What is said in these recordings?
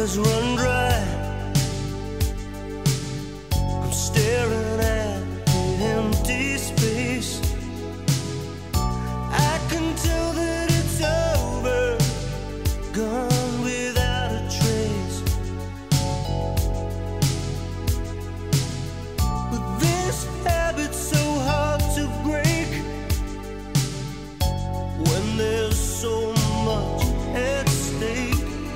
has run dry. I'm staring at the empty space. I can tell that it's over, gone without a trace. But this habit's so hard to break when there's so much at stake.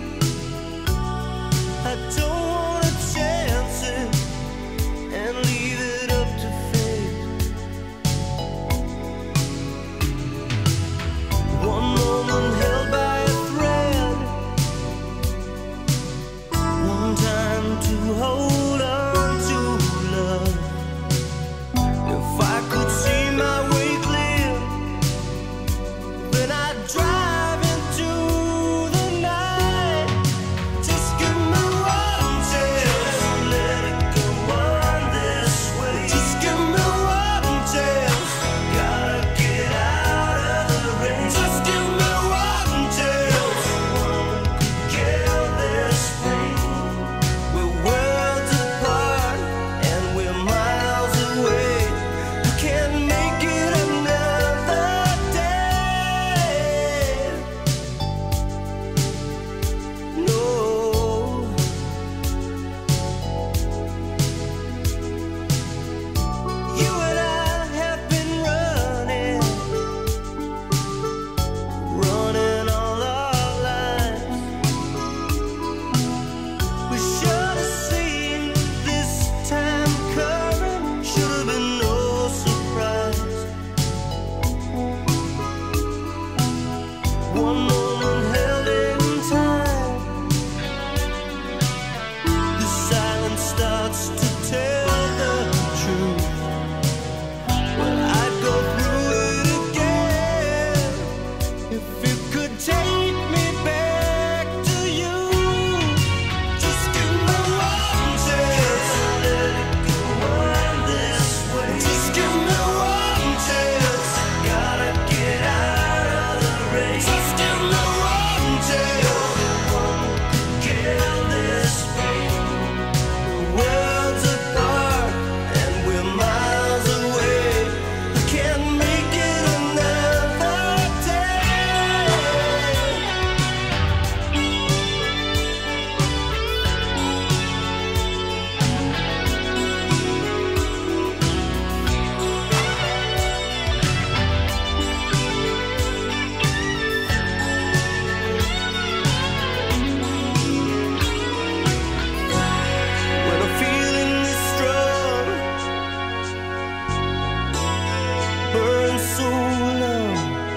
I don't want to chance it and leave it up to fate. One moment held by a thread, one time to hold on to love. If I could see my way clear, then I'd drive into the night. Just give me one chance, don't let it go on this way. Just give me one chance, gotta get out of the rain. Just give me one chance, one could kill this pain. We're worlds apart and we're miles away. I can't make it another day. No. You and I have been running all our lives. We should have seen this time coming, should have been no surprise. One moment held in time, the silence starts to tell the truth. But I'd go through it again if you could take me back to you. Just give me one chance, let it go on this way. Just give me one chance, gotta get out of the rain. Just give me one chance, one could kill this pain. The world's apart and we're miles away. I can't make it another day. When I'm feeling this strong, burn so long,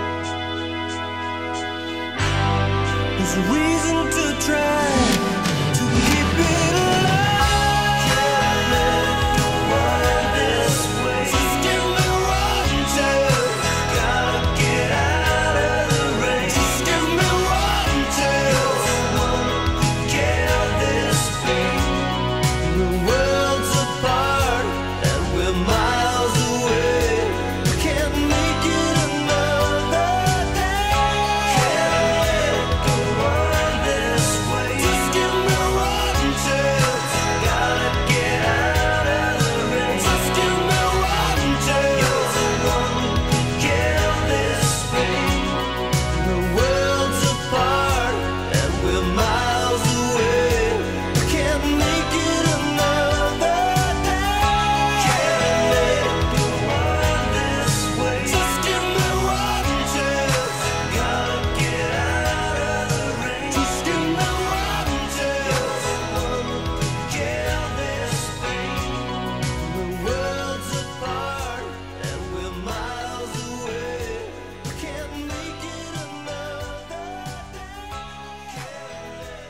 there's a reason to try to keep it alive. Can't let it go on this way. Just give me one chance, gotta get out of the rain. Just give me one chance, one could kill this pain. The world's apart and we're miles away. I can't make it another day. Can't let it go on this way. Just give me one chance, gotta get out of the rain. Just give me one chance, one could kill this pain. The world's apart and we're miles away. I can't make it another day. Can't let it go on this way. Just give me one chance, gotta get out of the rain. Just give me one chance, one could kill this pain. The world's apart and we're miles away. I can't make it another day. Can't let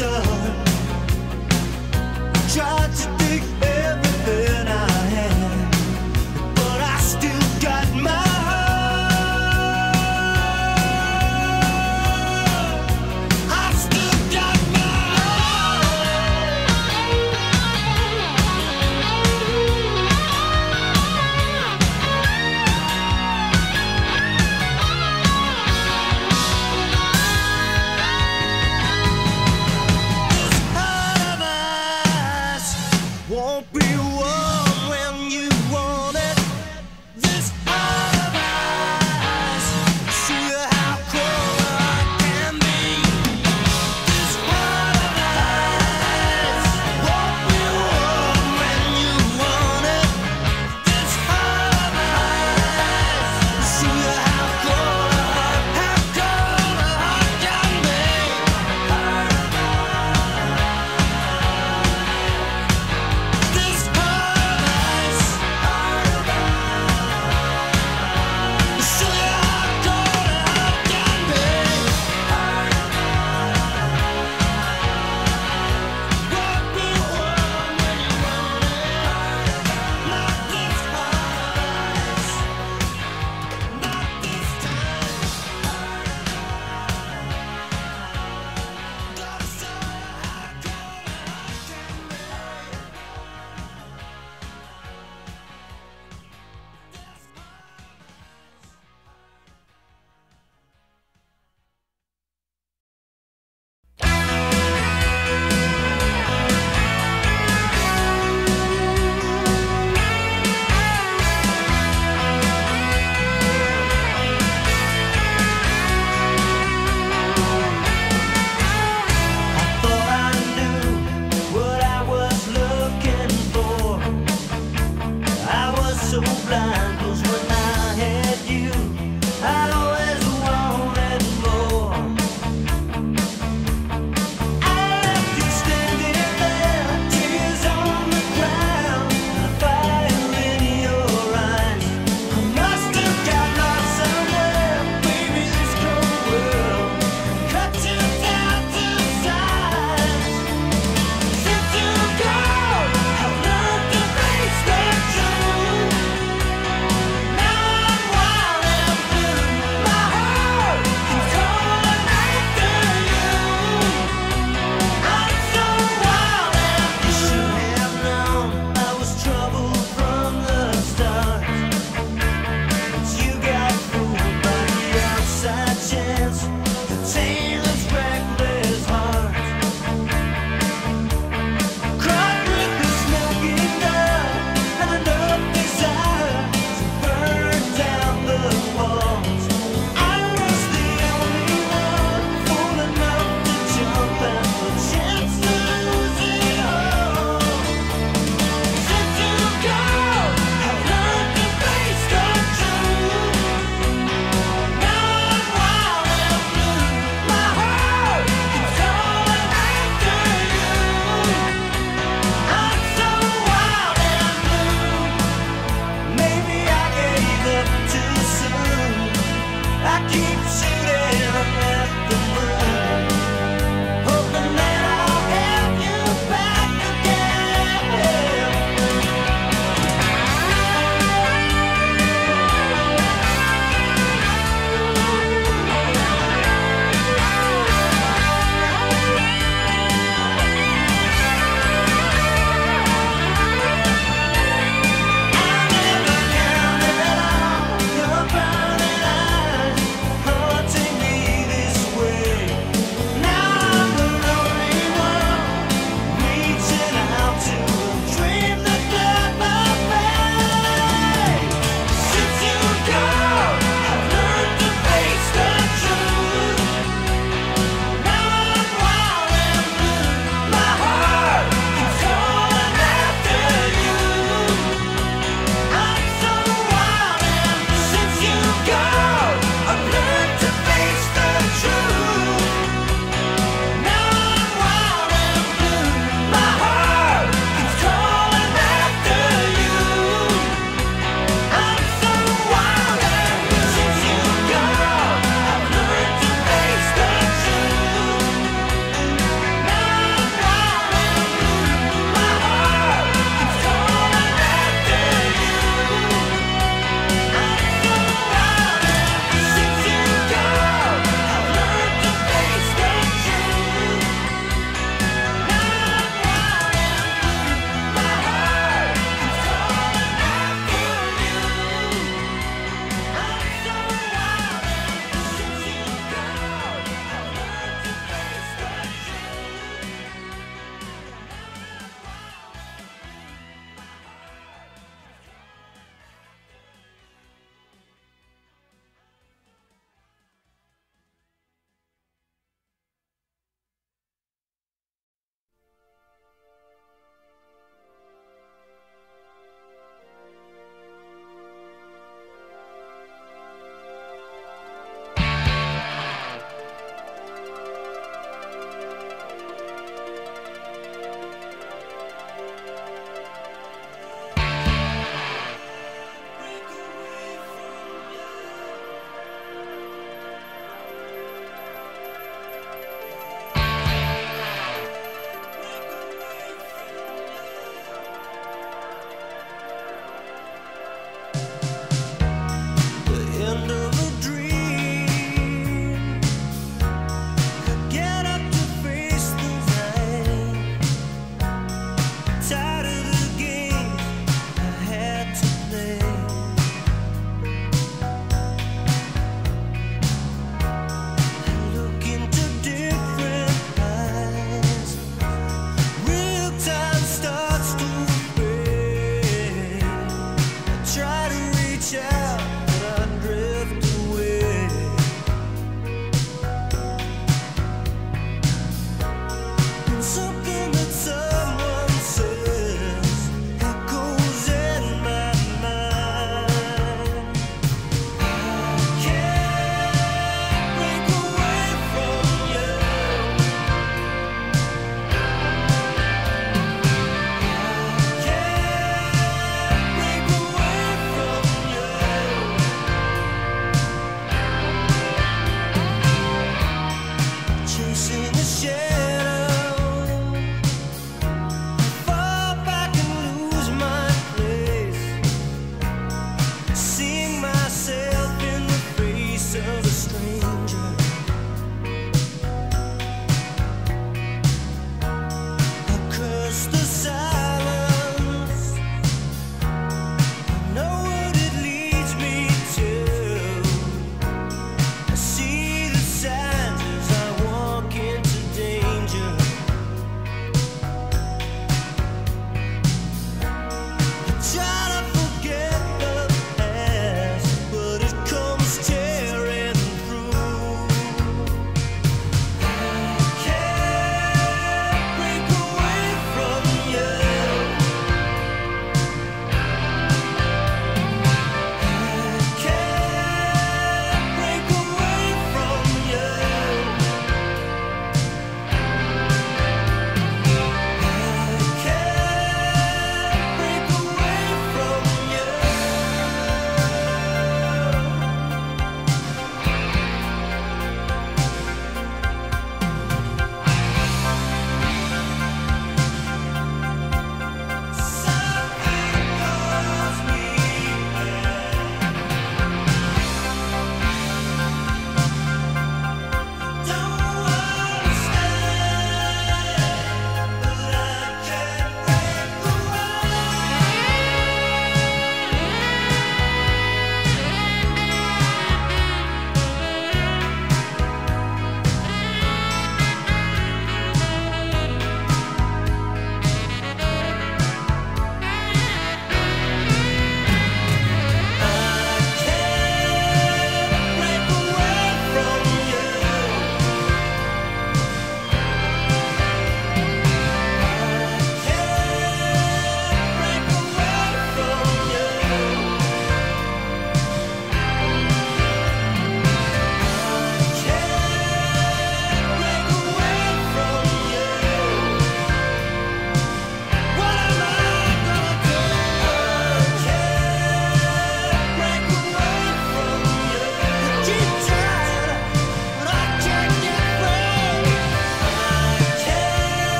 done. Tried to take everything I had, but I still got my heart. I still got my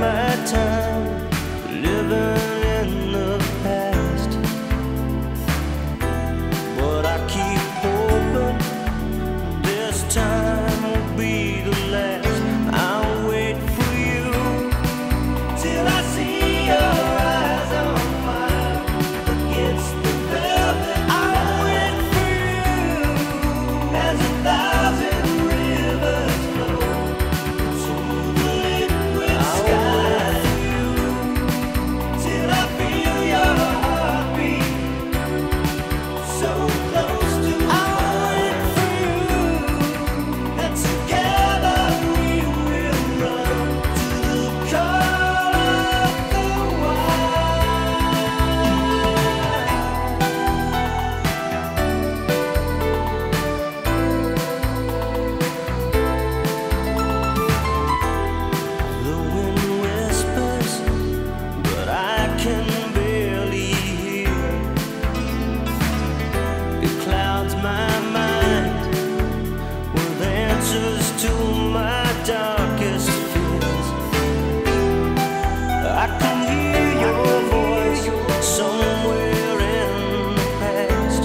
my time living in the past, but I keep hoping this time will be the last. I'll wait for you till I see your eyes on fire against the velvet. I'll wait for you as 1,000 rivers flow to the liquid sky. Till I feel your heartbeat so close to mine. I'll wait for you, and together we will run to the call of the The wind whispers, but I can barely hear. It clouds my mind with answers to my darkest fears. I can hear your voice somewhere in the past.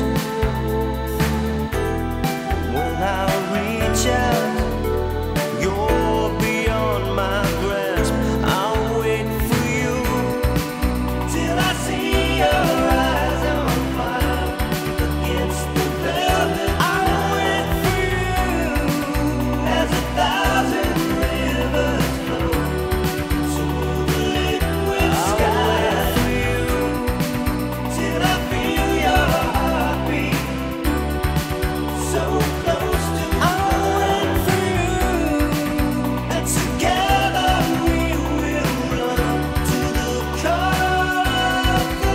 When I reach out, you're beyond my grasp. I'll wait for you till I see your eyes on fire against the velvet. I'll wait for you as 1,000 rivers flow to the liquid sky. I'll wait for you till I feel your heartbeat so close to mine. I'll wait for you, and together we will run to the call of the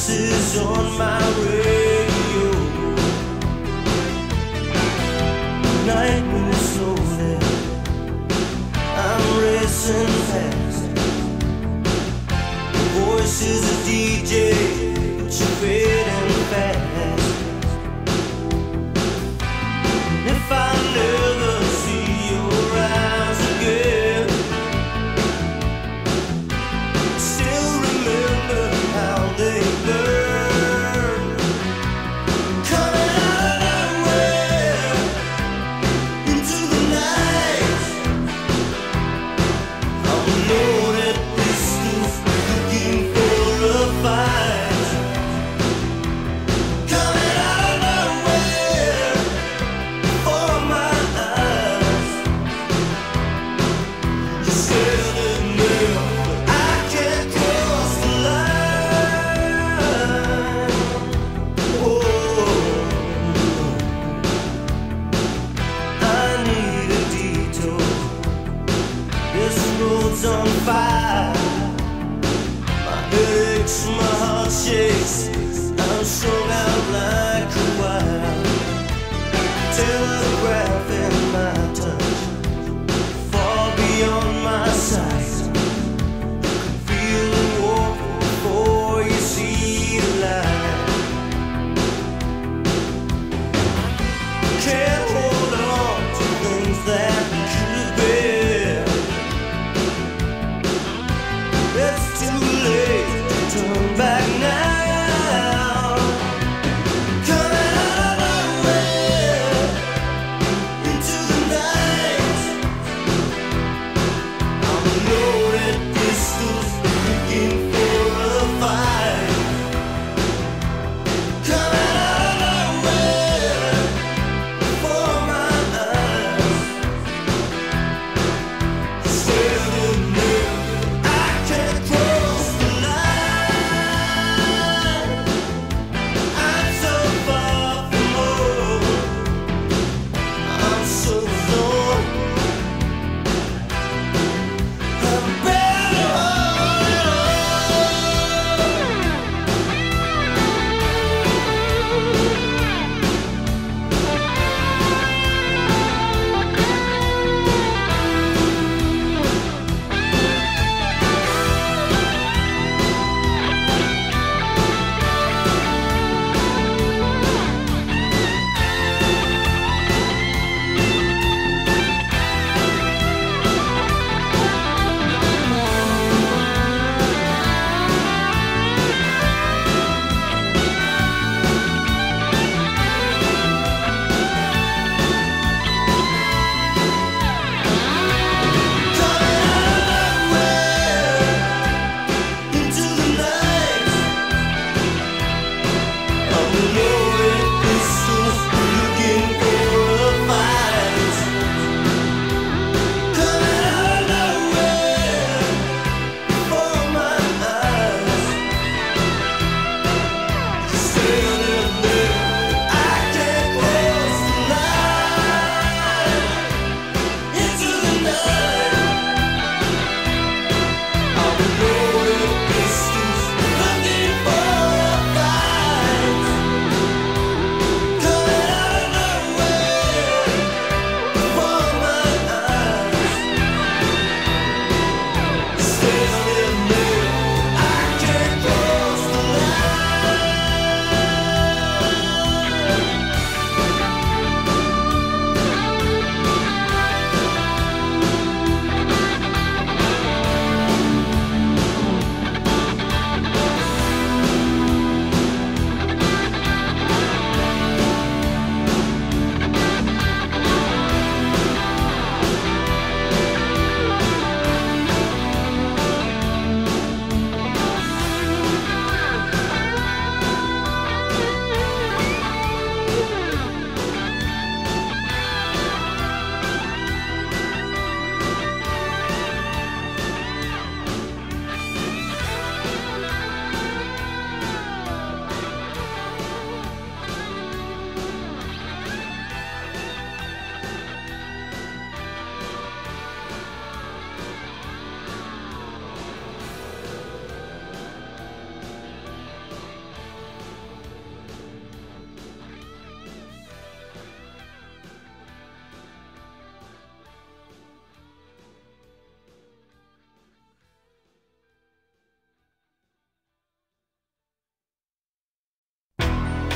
voices on my radio. Night moves slowly, I'm racing past. The voice is a DJ, but you're fading fast. And if I never see your eyes again, still remember how they burn. Coming out of nowhere into the night, I'm a loaded pistol looking for a fight. Coming out of nowhere before my eyes. You're standing there, but I can't cross the line. Oh, I need a detour. This road's on fire. My head aches, my heart shakes. I'm strung out like a wire. Telegraph in my touch, far beyond my sight. You can feel the warp before you see the light. Can't hold on to things that could be. It's too late to turn back now. Coming out of nowhere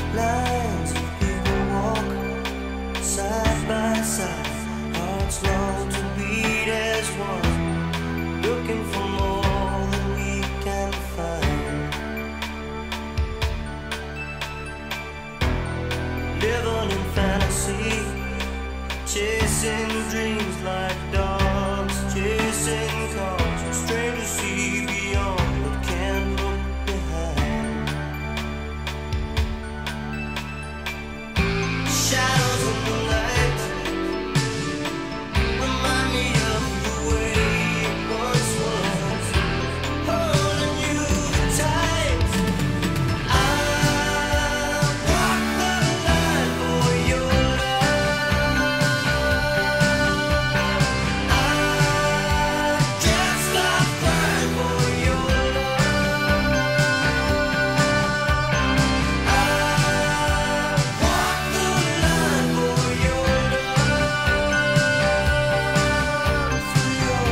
Lines of people walk side by side, hearts long to beat as one, looking for more than we can find. Living in fantasy, chasing dreams like dogs, chasing cars, strange to see beyond but can't look behind. Shadows in the night remind me of the way it once was, holding you tight. I walk the line for your love. I can't stop crying for your love. I walk the line for your love, for your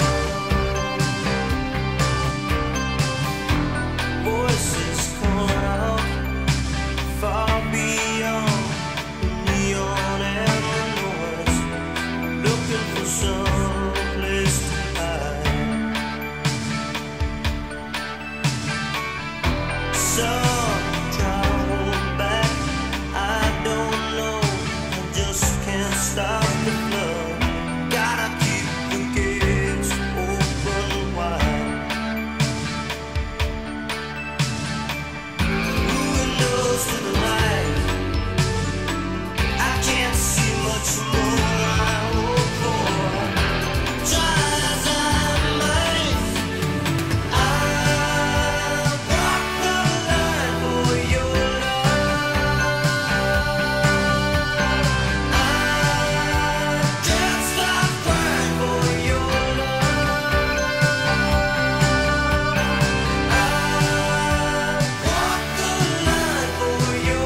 love. Voices calling out far beyond the neon and the noise, looking for some place to hide. Some try to hold back, I don't know, I just can't stop the flood. Gotta keep the gates open wide. Windows to the light, I can't see much more I hope for. Try as I might, I walk the line for your love. I can't stop crying for your love. I walk the line for your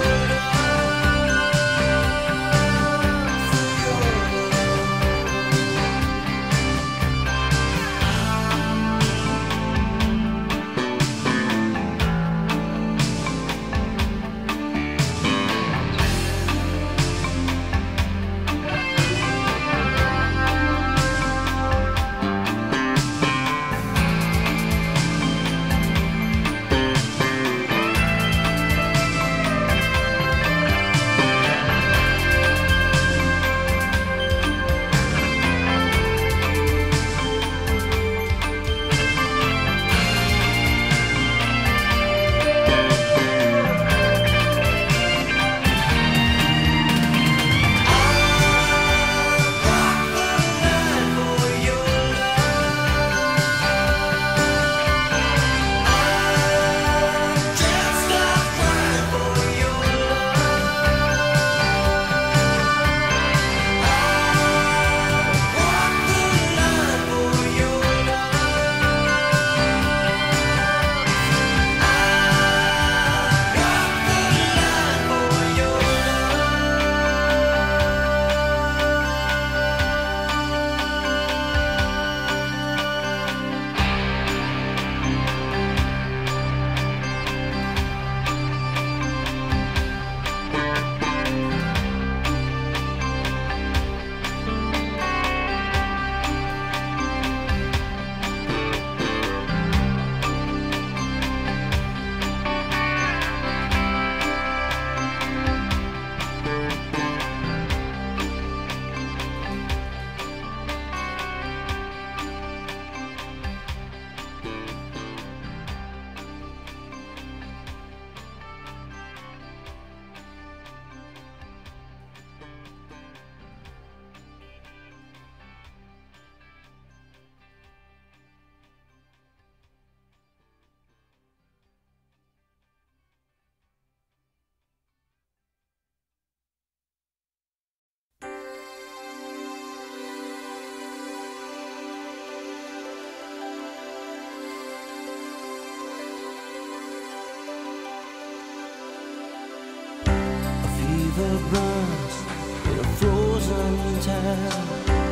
fever burns in a frozen town.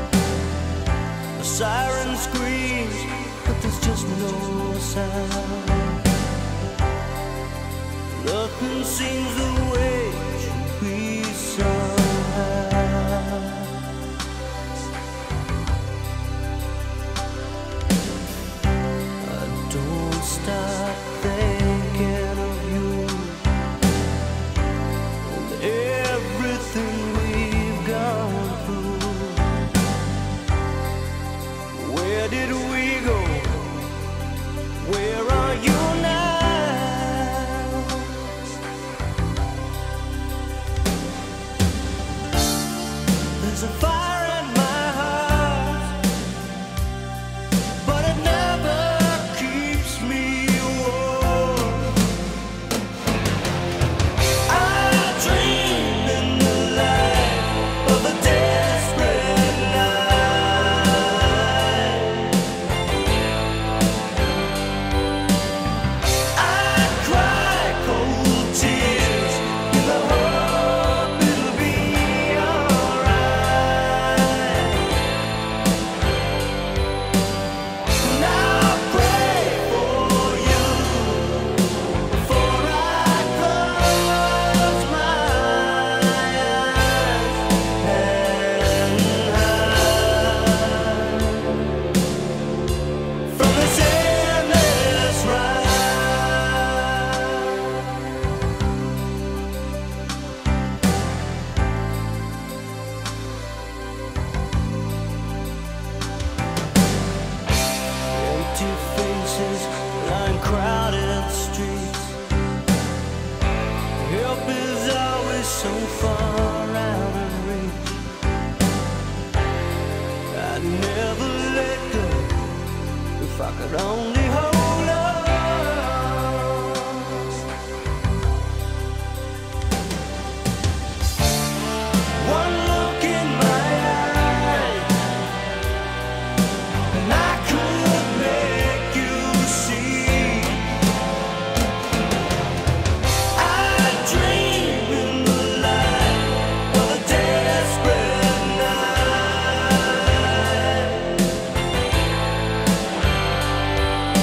A siren screams, but there's just no sound. Nothing seems the way so far out of reach. I'd never let go if I could only hold on. One look in my eye, and I could make you see. I dream in the light of a desperate night.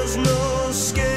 was no escape.